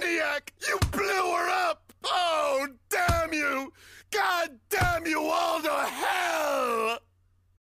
maniac! You blew her up! Oh, damn you! God